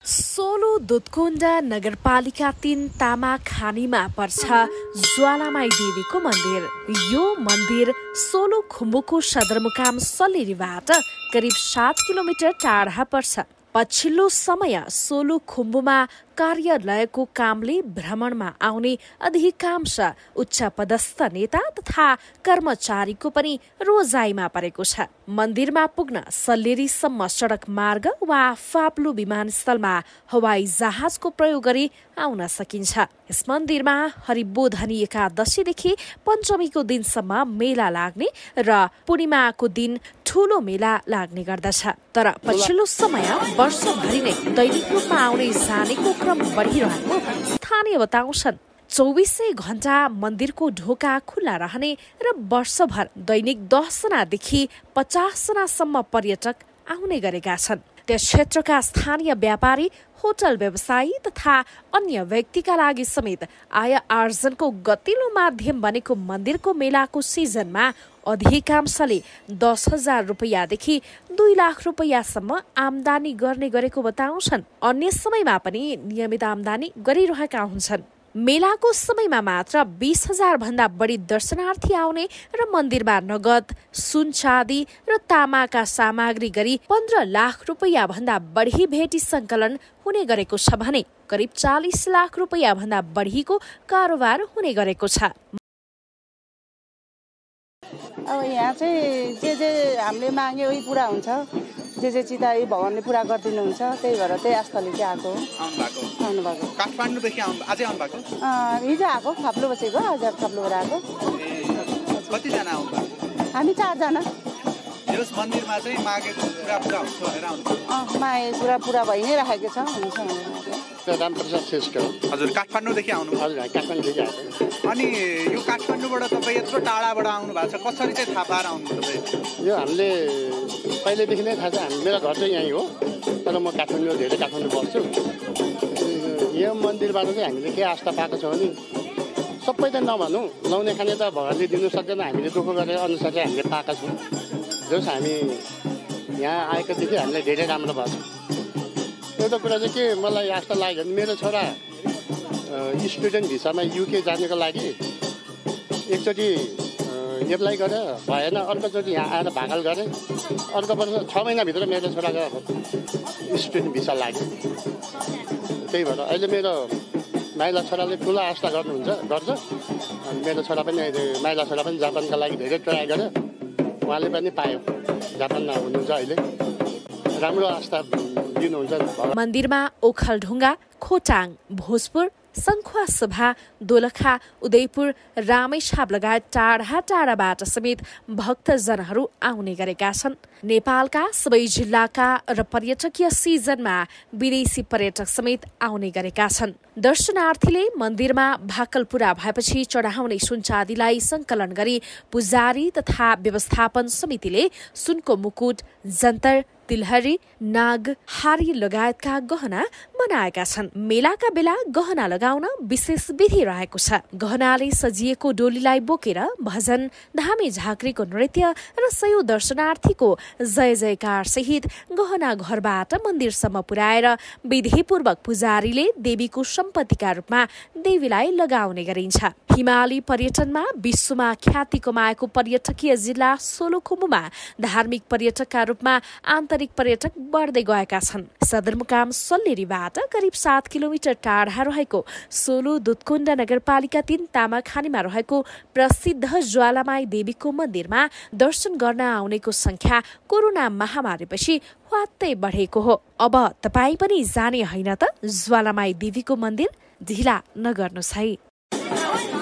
सोलु दुधकुण्ड नगरपालिका 3 तामाखानीमा पर्छ ज्वालामाई देवीको मन्दिर। यो मन्दिर सोलु खुम्बुको सदरमुकाम सल्लेरीबाट करिब 7 किलोमिटर टाढा पर्छ। पछिल्लो समय सोलु खुम्बुमा कार्यालयको कामले भ्रमणमा आउने अधिकांश उच्च पदस्थ नेता तथा कर्मचारीको पनि रोजाइमा परेको छ। मन्दिरमा पुग्न सल्लेरीसम्म सडक मार्ग वा फाप्लु विमानस्थलमा हवाई जहाजको प्रयोग गरी आउन सकिन्छ। यस मन्दिरमा हरिबोधनी एकादशीदेखि पञ्चमीको दिनसम्म मेला लाग्ने र पूर्णिमाको दिन ठूलो मेला लाग्ने गर्दछ। तर पछिल्लो समय वर्षभरि नै दैनिक रूपमा आउने जानेको क्रम बढिरहेको स्थानीय बताउँछन्। 24 घण्टा मन्दिरको ढोका खुल्ला रहने र वर्षभर दैनिक 10 जनादेखि 50 जनासम्म पर्यटक आउने गरेका छन्। त्यस क्षेत्रका स्थानीय व्यापारी, होटल व्यवसायी तथा अन्य व्यक्तिका लागि समेत आय आर्जनको गतिलो माध्यम बनेको मन्दिरको मेलाको सिजनमा अधिकांशले 10,000 रुपैयाँदेखि 2 लाख रुपैयाँसम्म आमदानी गर्ने गरेको बताउँछन्। अन्य समयमा पनि नियमित आमदानी गरिरहेका हुन्छन्। मेलाको समयमा मात्र 20,000 भन्दा बढी दर्शनार्थी आउने र मन्दिरमा नगद, सुन चाँदी र तामाका सामग्री गरी 15 लाख रुपैयाँ भन्दा बढी भेटी सङ्कलन हुने गरेको छ भने करिब 40 लाख रुपैयाँ भन्दा बढीको कारोबार हुने गरेको छ। अब यहाँ चाहिँ जे हामीले माग्यो उही पुरा हुन्छ, जे चिताई भगवानले पुरा गरिदिनुहुन्छ। त्यही भएर त्यही आस्थाले चाहिँ आउनु भएको। काठमाडौँदेखि अझै आउनु भएको? हिजो आएको, फाप्लो बसेको, आज फाप्लोबाट आएको। कतिजना आउनु भएको? हामी 4 जना। यस मन्दिरमा चाहिँ मागेको कुरा पुरा हुन्छ भनेर आउनु? मागेको कुरा पुरा भइ नै राखेको छ, हुन्छ भनेर। रामप्रसाद श्रेष्ठ। हजुर, काठमाडौँदेखि आउनु? हजुर, काठमाडौँदेखि आएको। अनि यो काठमाडौँबाट तपाईँ यत्रो टाढाबाट आउनु भएको छ, कसरी चाहिँ थाहा पाएर आउनु तपाईँ? यो हामीले पहिल्यैदेखि नै थाहा छ। मेरो घर चाहिँ यहीँ हो, तर म काठमाडौँ धेरै काठमाडौँ बस्छु। यो मन्दिरबाट चाहिँ हामीले के आस्था पाएको छौँ भने सबै त नभनौँ, लाउने खाने त भगवानले दिनु सक्दैन, हामीले दुःख गरेर अनुसार चाहिँ हामीले पाएका छौँ। जस हामी यहाँ आएकोदेखि हामीलाई धेरै राम्रो भएको छ। एउटा कुरा चाहिँ के मलाई आस्था लाग्यो भने मेरो छोरा स्टुडेन्ट भिसामा युके जानको लागि एकचोटि एप्लाई गरेँ, भएन। अर्कोचोटि यहाँ आएर भाकल गरेँ। अर्को वर्ष 6 महिनाभित्र मेरो छोराको स्टुडेन्ट भिसा लाग्यो। त्यही भएर अहिले मेरो माइला छोराले ठुलो आस्था गर्छ। अनि मेरो छोरा पनि अहिले माइला छोरा पनि जापानका लागि धेरै ट्राई गर्यो, उहाँले पनि पायो। जापानमा हुनुहुन्छ अहिले, राम्रो आस्था दिनुहुन्छ। मन्दिरमा ओखलढुङ्गा, खोटाङ, भोजपुर, सङ्खुवासभा, दोलखा, उदयपुर, रामेछाप लगायत टाढा टाढाबाट समेत भक्तजनहरू आउने गरेका छन्। नेपालका सबै जिल्लाका र पर्यटकीय सिजनमा विदेशी पर्यटक समेत आउने गरेका छन्। दर्शनार्थीले मन्दिरमा भाकल पूरा भएपछि चढाउने सुनचाँदीलाई सङ्कलन गरी पुजारी तथा व्यवस्थापन समितिले सुनको मुकुट, जन्तर, तिलहरी, नाग, हारी लगायतका गहना बनाएका छन्। मेलाका बेला गहना लगाउन विशेष विधि रहेको छ। गहनाले सजिएको डोलीलाई बोकेर भजन, धामी झाँक्रीको नृत्य र सयौं दर्शनार्थीको जय जयकार सहित गहना घरबाट मन्दिरसम्म पुर्याएर विधिपूर्वक पुजारीले देवीको सम्पत्तिका रूपमा देवीलाई लगाउने गरिन्छ। हिमाली पर्यटनमा विश्वमा ख्याति कमाएको पर्यटकीय जिल्ला सोलुखुम्बुमा धार्मिक पर्यटकका रूपमा आन्तरिक पर्यटक बढ्दै गएका छन्। सदरमुकाम सल्लेरीबाट करिब 7 किलोमिटर टाढा रहेको सोलु दुधकुण्ड नगरपालिका 3 तामाखानीमा रहेको प्रसिद्ध ज्वालामाई देवीको मन्दिरमा दर्शन गर्न आउनेको संख्या कोरोना महामारीपछि ह्वात्तै बढेको हो। अब तपाईँ पनि जाने होइन त ज्वालामाई देवीको मन्दिर? ढिला नगर्नुहोस् है।